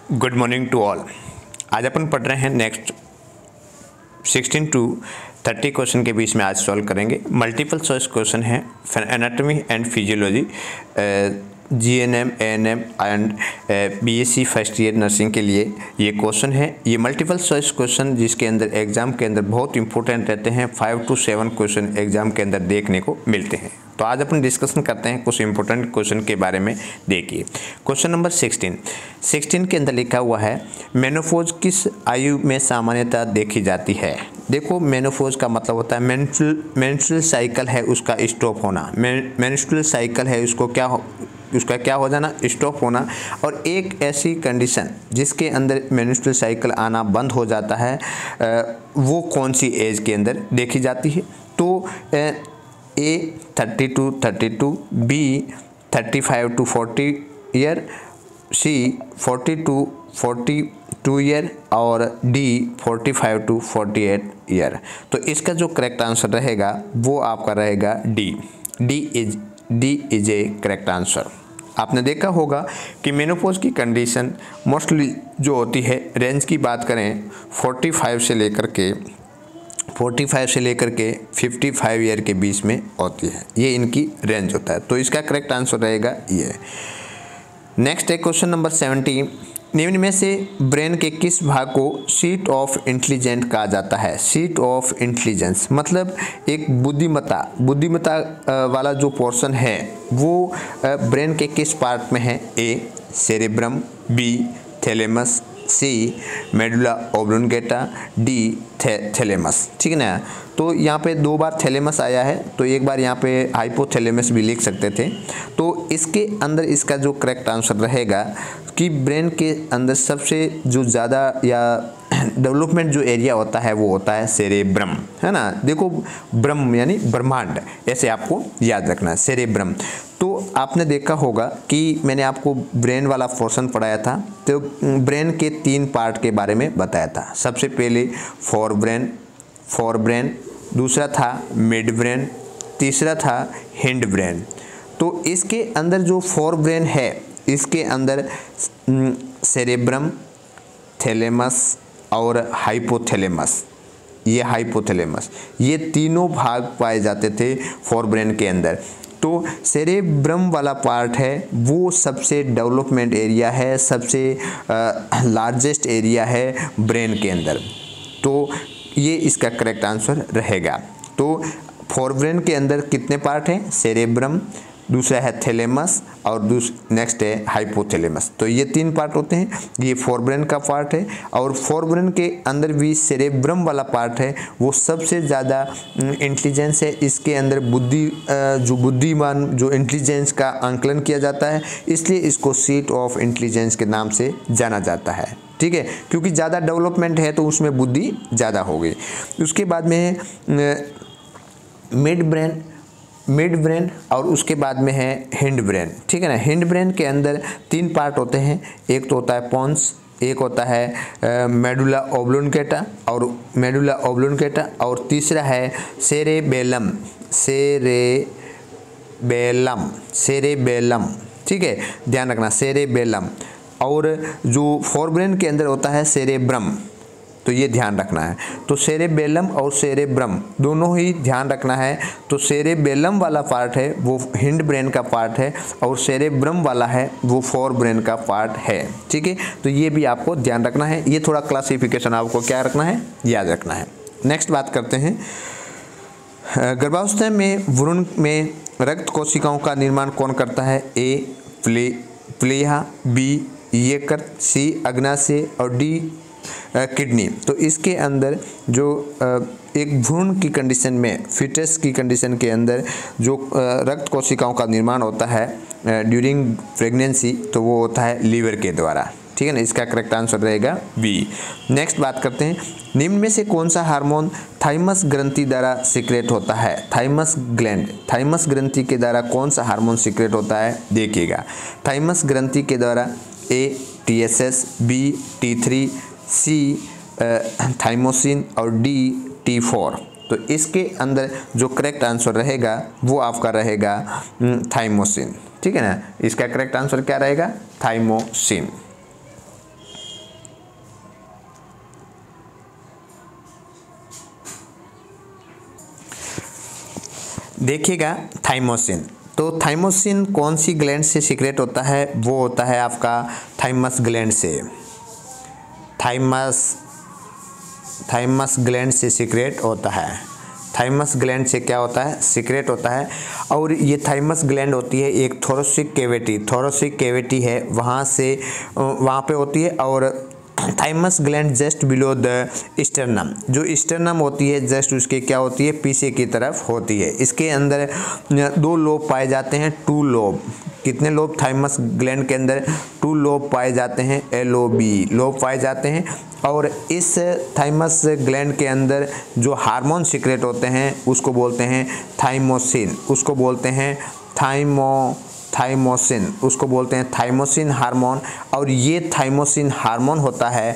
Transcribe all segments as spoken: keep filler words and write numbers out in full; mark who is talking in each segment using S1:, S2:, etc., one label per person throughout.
S1: Good morning to all. आज अपन पढ़ रहे हैं next sixteen to thirty question के बीच में आज सॉल्व करेंगे। मल्टीपल चॉइस क्वेश्चन है anatomy and physiology, GNM, ANM and BSc first year nursing के लिए ये क्वेश्चन है। ये मल्टीपल चॉइस क्वेश्चन जिसके अंदर एग्जाम के अंदर बहुत इंपॉर्टेंट रहते हैं। Five to seven question exam के अंदर देखने को मिलते हैं। तो आज अपन डिस्कशन करते हैं कुछ इंपॉर्टेंट क्वेश्चन के बारे में। देखिए क्वेश्चन नंबर सिक्सटीन सिक्सटीन के अंदर लिखा हुआ है मेनोपॉज किस आयु में सामान्यतः देखी जाती है। देखो मेनोपॉज का मतलब होता है मेंस्ट्रुअल मेंस्ट्रुअल साइकिल है उसका स्टॉप होना। मेंस्ट्रुअल साइकिल है उसको क्या हो उसका क्या हो जाना, स्टॉप होना। और एक ऐसी कंडीशन जिसके अंदर मेंस्ट्रुअल साइकिल आना बंद हो जाता है, वो कौन सी एज के अंदर देखी जाती है। तो A thirty to thirty two, B thirty five to forty year, C forty to forty two year और D forty five to forty eight year. तो इसका जो करेक्ट आंसर रहेगा वो आपका रहेगा D. D is D is a correct answer. आपने देखा होगा कि मेनोपॉज की कंडीशन मोस्टली जो होती है, रेंज की बात करें फोर्टी फाइव से लेकर के फोर्टी फाइव से लेकर के फिफ्टी फाइव ईयर के बीच में होती है। ये इनकी रेंज होता है। तो इसका करेक्ट आंसर रहेगा ये। नेक्स्ट है क्वेश्चन नंबर सेवेंटी। निम्न में से ब्रेन के किस भाग को सीट ऑफ इंटेलिजेंट कहा जाता है। सीट ऑफ इंटेलिजेंस मतलब एक बुद्धिमत्ता बुद्धिमत्ता वाला जो पोर्शन है वो ब्रेन के किस पार्ट में है। A cerebrum, B thalamus, C medulla oblongata, D थे, थैलेमस। ठीक है ना। तो यहाँ पे दो बार थैलेमस आया है, तो एक बार यहाँ पे हाइपोथैलेमस भी लिख सकते थे। तो इसके अंदर इसका जो करेक्ट आंसर रहेगा कि ब्रेन के अंदर सबसे जो ज़्यादा या डेवलपमेंट जो एरिया होता है वो होता है सेरेब्रम, है ना। देखो ब्रह्म यानी ब्रह्मांड, ऐसे आपको याद रखना है सेरेब्रम। तो आपने देखा होगा कि मैंने आपको ब्रेन वाला पोर्शन पढ़ाया था, तो ब्रेन के तीन पार्ट के बारे में बताया था। सबसे पहले फोर ब्रेन फोर ब्रेन दूसरा था मिड ब्रेन, तीसरा था हिंड ब्रेन। तो इसके अंदर जो फोर ब्रेन है इसके अंदर सेरेब्रम, थैलेमस और हाइपोथैलेमस, ये हाइपोथैलेमस, ये तीनों भाग पाए जाते थे फोर ब्रेन के अंदर। तो सेरेब्रम वाला पार्ट है वो सबसे डेवलपमेंट एरिया है, सबसे लार्जेस्ट एरिया है ब्रेन के अंदर। तो ये इसका करेक्ट आंसर रहेगा। तो फोर ब्रेन के अंदर कितने पार्ट हैं, सेरेब्रम, दूसरा है थैलेमस और नेक्स्ट है हाइपोथैलेमस। तो ये तीन पार्ट होते हैं, ये फोर ब्रेन का पार्ट है। और फोर ब्रेन के अंदर भी सेरेब्रम वाला पार्ट है वो सबसे ज़्यादा इंटेलिजेंस है। इसके अंदर बुद्धि जो बुद्धिमान जो इंटेलिजेंस का आंकलन किया जाता है, इसलिए इसको सीट ऑफ इंटेलिजेंस के नाम से जाना जाता है। ठीक है, क्योंकि ज़्यादा डेवलपमेंट है तो उसमें बुद्धि ज़्यादा हो गई। उसके बाद में मिड ब्रेन मिड ब्रेन और उसके बाद में है हिंड ब्रेन। ठीक है ना। हिंड ब्रेन के अंदर तीन पार्ट होते हैं, एक तो होता है पोन्स, एक होता है मेडुला ओब्लोंगेटा और मेडुला ओब्लोंगेटा और तीसरा है सेरेबेलम सेरेबेलम सेरेबेलम। ठीक है, ध्यान रखना सेरेबेलम। और जो फोर ब्रेन के अंदर होता है सेरेब्रम, तो ये ध्यान रखना है। तो सेरेबेलम और सेरेब्रम दोनों ही ध्यान रखना है। तो सेरेबेलम वाला पार्ट है वो हिंड ब्रेन का पार्ट है और सेरेब्रम वाला है वो फोर ब्रेन का पार्ट है। ठीक है, तो ये भी आपको ध्यान रखना है। ये थोड़ा क्लासिफिकेशन आपको क्या रखना है, याद रखना है। नेक्स्ट बात करते हैं, गर्भावस्था में भ्रूण में रक्त कोशिकाओं का निर्माण कौन करता है। ए प्ले प्लेहा, बी यकृत, सी अग्नाशय और डी किडनी। तो इसके अंदर जो एक भ्रूण की कंडीशन में, फिटस की कंडीशन के अंदर जो रक्त कोशिकाओं का निर्माण होता है ड्यूरिंग प्रेगनेंसी, तो वो होता है लीवर के द्वारा। ठीक है ना। इसका करेक्ट आंसर रहेगा बी। नेक्स्ट बात करते हैं, निम्न में से कौन सा हार्मोन थाइमस ग्रंथि द्वारा सीक्रेट होता है। थाइमस ग्लैंड थाइमस ग्रंथि के द्वारा कौन सा हार्मोन सीक्रेट होता है, देखिएगा। थाइमस ग्रंथि के द्वारा A T S S, B T three, C thymosin और डी टी फोर। तो इसके अंदर जो करेक्ट आंसर रहेगा वो आपका रहेगा थाइमोसिन। ठीक है ना। इसका करेक्ट आंसर क्या रहेगा, थाइमोसिन। देखिएगा थाइमोसिन, तो थाइमोसिन कौन सी ग्लैंड से सीक्रेट होता है, वो होता है आपका थाइमस ग्लैंड से, थाइमस थाइमस ग्लैंड से सीक्रेट होता है, थाइमस ग्लैंड से क्या होता है, सीक्रेट होता है। और ये थाइमस ग्लैंड होती है एक थोरेसिक कैविटी, थोरेसिक कैविटी है वहाँ से वहाँ पे होती है। और thymus gland just below the sternum, जो स्टर्नम होती है जस्ट उसके क्या होती है, पीछे की तरफ होती है। इसके अंदर दो लोब पाए जाते हैं, टू लोब। कितने लोब थाइमस ग्लैंड के अंदर, टू लोब पाए जाते हैं, एल ओ बी लोब पाए जाते हैं। और इस थाइमस ग्लैंड के अंदर जो हार्मोन सीक्रेट होते हैं उसको बोलते हैं थाइमोसिन, उसको बोलते हैं थाइमो थाइमोसिन उसको बोलते हैं थाइमोसिन हार्मोन। और ये थाइमोसिन हार्मोन होता है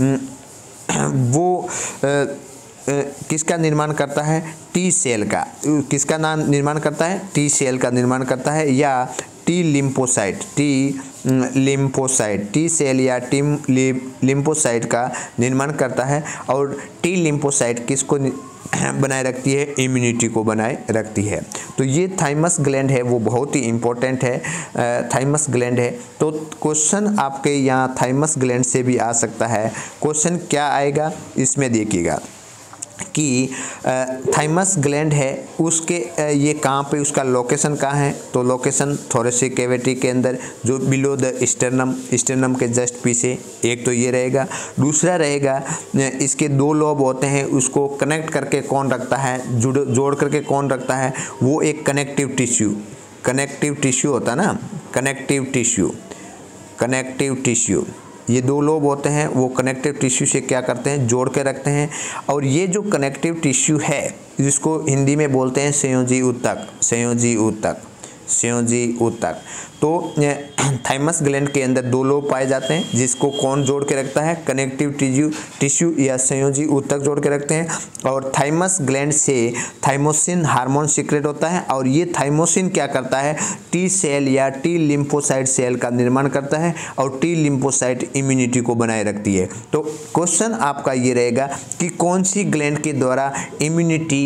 S1: वो किसका निर्माण करता है, टी सेल का, किसका नाम निर्माण करता है, टी सेल का निर्माण करता है, या T lymphocyte, T lymphocyte, T cell या टी लिम्फोसाइट का निर्माण करता है। और टी लिम्फोसाइट किसको बनाए रखती है, इम्यूनिटी को बनाए रखती है। तो ये थाइमस ग्लैंड है वो बहुत ही इम्पोर्टेंट है, थाइमस ग्लैंड है। तो क्वेश्चन आपके यहाँ थाइमस ग्लैंड से भी आ सकता है। क्वेश्चन क्या आएगा इसमें देखिएगा कि थाइमस ग्लैंड है उसके ये कहाँ पे, उसका लोकेशन कहाँ है, तो लोकेशन थोरेसिक कैविटी के अंदर जो बिलो द स्टर्नम, स्टर्नम के जस्ट पीछे। एक तो ये रहेगा, दूसरा रहेगा इसके दो लोब होते हैं, उसको कनेक्ट करके कौन रखता है, जुड़ जोड़ करके कौन रखता है, वो एक कनेक्टिव टिश्यू, कनेक्टिव टिश्यू होता है ना, कनेक्टिव टिश्यू, कनेक्टिव टिश्यू ये दो लोब होते हैं वो कनेक्टिव टिश्यू से क्या करते हैं, जोड़ के रखते हैं। और ये जो कनेक्टिव टिश्यू है जिसको हिंदी में बोलते हैं संयोजी ऊतक, संयोजी ऊतक, संयोजी ऊतक। तो थाइमस ग्लैंड के अंदर दो लोब पाए जाते हैं जिसको कौन जोड़ के रखता है, कनेक्टिव टिश्यू टिश्यू या संयोजी ऊतक जोड़ के रखते हैं। और थाइमस ग्लैंड से थाइमोसिन हार्मोन सीक्रेट होता है। और ये थाइमोसिन क्या करता है, टी सेल या टी लिम्फोसाइट सेल का निर्माण करता है और टी लिम्फोसाइट इम्यूनिटी को बनाए रखती है। तो क्वेश्चन आपका ये रहेगा कि कौन सी ग्लैंड के द्वारा इम्यूनिटी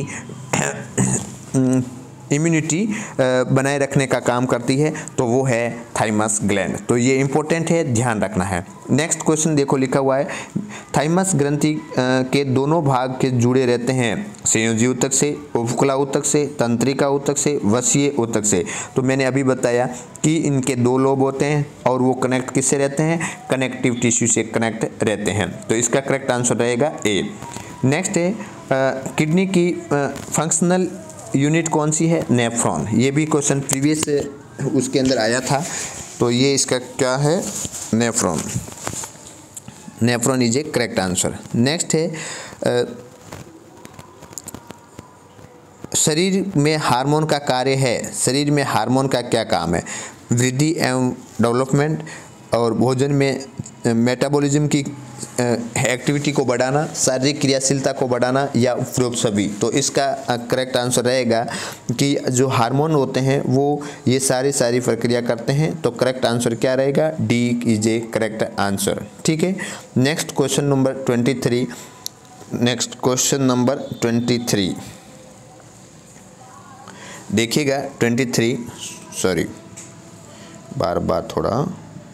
S1: इम्यूनिटी बनाए रखने का काम करती है, तो वो है थाइमस ग्लैंड। तो ये इंपॉर्टेंट है, ध्यान रखना है। नेक्स्ट क्वेश्चन देखो लिखा हुआ है, थाइमस ग्रंथि के दोनों भाग के जुड़े रहते हैं संयोजी ऊतक से, ओवकुला ऊतक से, तंत्रिका ऊतक से, वसीय ऊतक से। तो मैंने अभी बताया कि इनके दो लोब होते हैं और वो कनेक्ट किससे रहते हैं, कनेक्टिव टिश्यू से कनेक्ट रहते हैं। तो इसका करेक्ट आंसर रहेगा ए। नेक्स्ट है किडनी की फंक्शनल यूनिट कौन सी है, नेफ्रॉन। ये भी क्वेश्चन प्रीवियस उसके अंदर आया था। तो ये इसका क्या है, nephron, nephron is a correct answer. Next है आ, शरीर में हार्मोन का कार्य है, शरीर में हार्मोन का क्या काम है, वृद्धि एवं डेवलपमेंट और भोजन में मेटाबॉलिज्म की एक्टिविटी को बढ़ाना, शारीरिक क्रियाशीलता को बढ़ाना या उपरोक्त सभी। तो इसका करेक्ट आंसर रहेगा कि जो हार्मोन होते हैं वो ये सारी सारी प्रक्रिया करते हैं। तो करेक्ट आंसर क्या रहेगा, D is a correct answer. ठीक है। Next question number twenty three next question number twenty three देखिएगा, ट्वेंटी थ्री सॉरी बार बार थोड़ा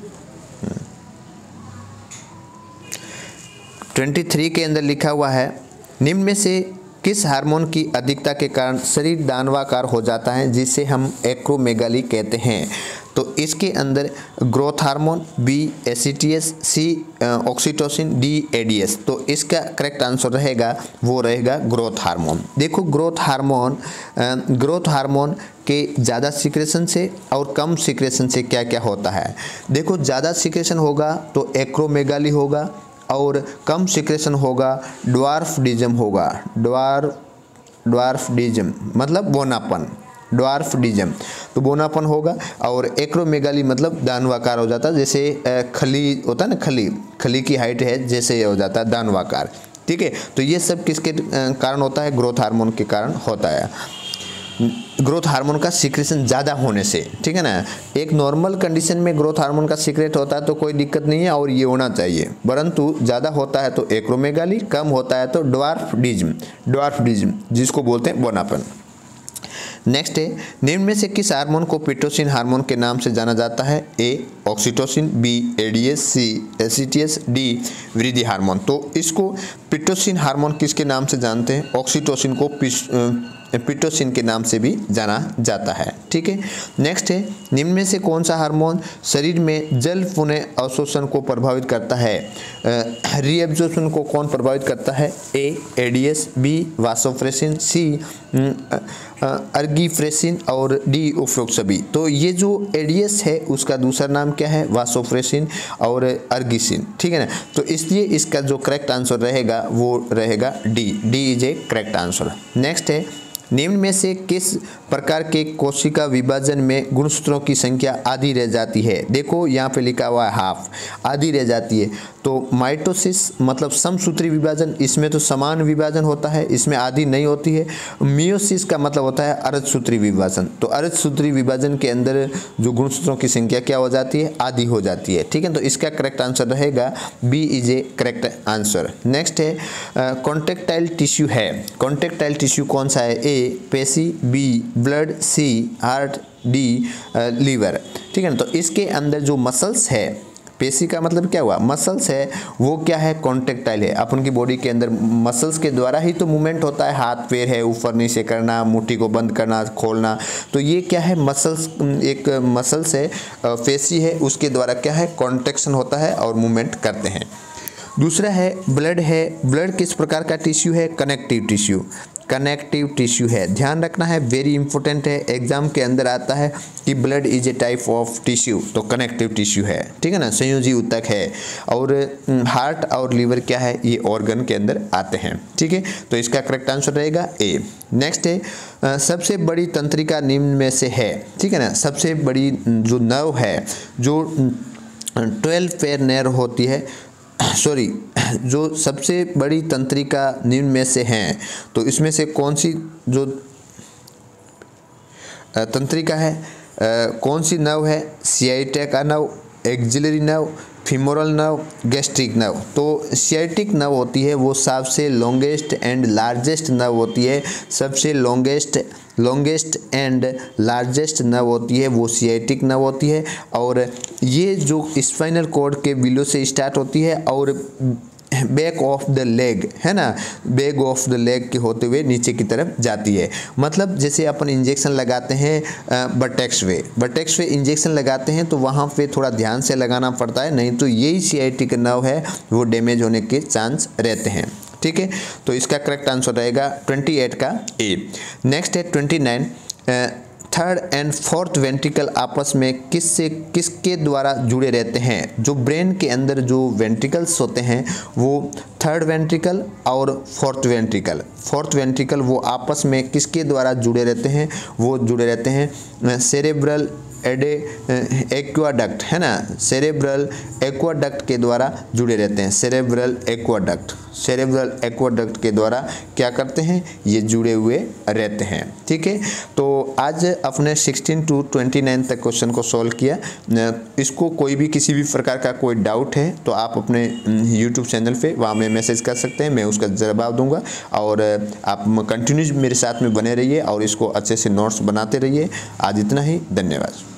S1: ट्वेंटी थ्री के अंदर लिखा हुआ है, निम्न में से किस हार्मोन की अधिकता के कारण शरीर दानवाकार हो जाता है जिसे हम एक्रोमेगाली कहते हैं। तो इसके अंदर growth hormone, B ACTS, C oxytocin, D ADS. तो इसका करेक्ट आंसर रहेगा वो रहेगा ग्रोथ हार्मोन। देखो ग्रोथ हार्मोन ग्रोथ हार्मोन के ज़्यादा सिक्रेशन से और कम सिक्रेशन से क्या क्या होता है। देखो ज़्यादा सिक्रेशन होगा तो एक्रोमेगाली होगा और कम सिक्रेशन होगा ड्वार्फिज्म होगा, ड्वार्फ ड्वार्फिज्म मतलब बोनापन, ड्वार्फिज्म तो बोनापन होगा। और एक्रोमेगाली मतलब दानवाकार हो जाता है, जैसे खली होता है ना, खली खली की हाइट है जैसे ये हो जाता है दानवाकार। ठीक है। तो ये सब किसके कारण होता है, ग्रोथ हार्मोन के कारण होता है, ग्रोथ हार्मोन का सीक्रेशन ज़्यादा होने से। ठीक है ना। एक नॉर्मल कंडीशन में ग्रोथ हार्मोन का सीक्रेट होता है तो कोई दिक्कत नहीं है और ये होना चाहिए, परंतु ज़्यादा होता है तो एक्रोमेगाली, कम होता है तो ड्वार्फिज्म, ड्वार्फिज्म जिसको बोलते हैं बोनापन। नेक्स्ट है, निम्न में से किस हार्मोन को पिटोसिन हार्मोन के नाम से जाना जाता है? A oxytocin, B ADS, C ACTS, D वृद्धि हार्मोन। तो इसको पिटोसिन हार्मोन किसके नाम से जानते हैं? ऑक्सीटोसिन को पिटोसिन के नाम से भी जाना जाता है। ठीक है, नेक्स्ट है, निम्न में से कौन सा हार्मोन शरीर में जल पुनः अवशोषण को प्रभावित करता है? रीएब्जॉर्प्शन को कौन प्रभावित करता है? A ADS, B vasopressin, C argipressin और डी ओफ्लोक्सबी। तो ये जो एडीएस है उसका दूसरा नाम क्या है? वासोप्रेसिन और अर्गिसिन। ठीक है ना, तो इसलिए इसका जो करेक्ट आंसर रहेगा वो रहेगा D. D is a correct answer. Next है, निम्न में से किस प्रकार के कोशिका विभाजन में गुणसूत्रों की संख्या आधी रह जाती है? देखो यहाँ पे लिखा हुआ है हाफ, आधी रह जाती है। तो माइटोसिस मतलब समसूत्री विभाजन, इसमें तो समान विभाजन होता है, इसमें आधी नहीं होती है। मियोसिस का मतलब होता है अर्धसूत्री विभाजन। तो अर्धसूत्री विभाजन के अंदर जो गुणसूत्रों की संख्या क्या हो जाती है? आधी हो जाती है। ठीक है, तो इसका करेक्ट आंसर रहेगा B is a correct answer. Next है, कॉन्टेक्टाइल टिश्यू है। कॉन्टेक्टाइल टिश्यू कौन सा है? ए पेशी, B blood, C heart, D liver. ठीक है ना, तो इसके अंदर जो मसल्स है, पेशी का मतलब क्या हुआ? मसल्स है, वो क्या है? कॉन्टेक्टाइल है। अपन की बॉडी के अंदर मसल्स के द्वारा ही तो मूवमेंट होता है, हाथ पैर है ऊपर नीचे करना, मुट्ठी को बंद करना खोलना, तो ये क्या है? मसल्स, एक मसल्स है, पेशी है, उसके द्वारा क्या है? कॉन्ट्रैक्शन होता है और मूवमेंट करते हैं। दूसरा है ब्लड है। ब्लड किस प्रकार का टिश्यू है? Connective tissue. कनेक्टिव टिश्यू है, ध्यान रखना है, वेरी इंपॉर्टेंट है, एग्जाम के अंदर आता है कि blood is a type of tissue, तो कनेक्टिव टिश्यू है। ठीक है ना, संयोजी ऊतक है। और हार्ट और लीवर क्या है? ये ऑर्गन के अंदर आते हैं। ठीक है, तो इसका करेक्ट आंसर रहेगा ए। नेक्स्ट है, आ, सबसे बड़ी तंत्रिका निम्न में से है। ठीक है ना, सबसे बड़ी जो नर्व है, जो ट्वेल्व पेयर नर्व होती है, सॉरी जो सबसे बड़ी तंत्रिका निम्न में से हैं, तो इसमें से कौन सी जो तंत्रिका है, आ, कौन सी नर्व है? Sciatic nerve, axillary nerve, femoral nerve, gastric nerve. तो सियाटिक नर्व होती है वो सबसे लॉन्गेस्ट एंड लार्जेस्ट नर्व होती है। सबसे longest longest and largest nerve होती है वो सियाटिक नर्व होती है। और ये जो स्पाइनल कॉर्ड के बिलो से स्टार्ट होती है और बैक ऑफ द लेग है ना, बैक ऑफ द लेग के होते हुए नीचे की तरफ जाती है। मतलब जैसे अपन इंजेक्शन लगाते हैं बटेक्स वे बटेक्स वे इंजेक्शन लगाते हैं तो वहाँ पे थोड़ा ध्यान से लगाना पड़ता है, नहीं तो यही सियाटिक नर्व है वो डैमेज होने के चांस रहते हैं। ठीक है, तो इसका करेक्ट आंसर रहेगा अट्ठाईस का ए। नेक्स्ट है उनतीस, थर्ड एंड फोर्थ वेंट्रिकल आपस में किससे किसके द्वारा जुड़े रहते हैं? जो ब्रेन के अंदर जो वेंट्रिकल्स होते हैं वो थर्ड वेंट्रिकल और फोर्थ वेंट्रिकल फोर्थ वेंट्रिकल वो आपस में किसके द्वारा जुड़े रहते हैं? वो जुड़े रहते हैं सेरेब्रल एडे एक्वाडक्ट है ना, सेरेब्रल एक्वाडक्ट के द्वारा जुड़े रहते हैं। सेरेब्रल एक्वाडक्ट सेरेब्रल एक्वाडक्ट के द्वारा क्या करते हैं? ये जुड़े हुए रहते हैं। ठीक है, तो आज अपने सोलह टू उनतीस तक क्वेश्चन को सॉल्व किया। इसको कोई भी किसी भी प्रकार का कोई डाउट है तो आप अपने यूट्यूब चैनल पे वहाँ में मैसेज कर सकते हैं, मैं उसका जवाब दूंगा। और आप कंटिन्यूज मेरे साथ में बने रहिए और इसको अच्छे से नोट्स बनाते रहिए। आज इतना ही, धन्यवाद।